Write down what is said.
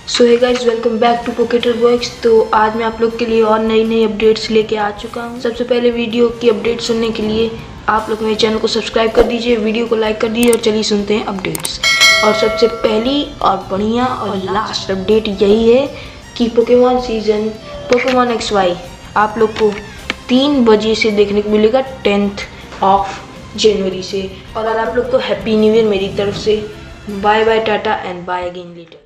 So hey guys, welcome back to Pocketer Works. तो आज मैं आप लोग के लिए और नई अपडेट्स लेके आ चुका हूँ। सबसे पहले वीडियो की अपडेट सुनने के लिए आप लोग मेरे चैनल को सब्सक्राइब कर दीजिए, वीडियो को लाइक कर दीजिए और चलिए सुनते हैं अपडेट्स। और सबसे पहली और बढ़िया और लास्ट अपडेट यही है कि पोकेमॉन सीजन पोकेमॉन XY आप लोग को 3 बजे से देखने को मिलेगा 10th ऑफ जनवरी से। और आप लोग को हैप्पी न्यू ईयर मेरी तरफ से। Bye bye, tata and bye again letter.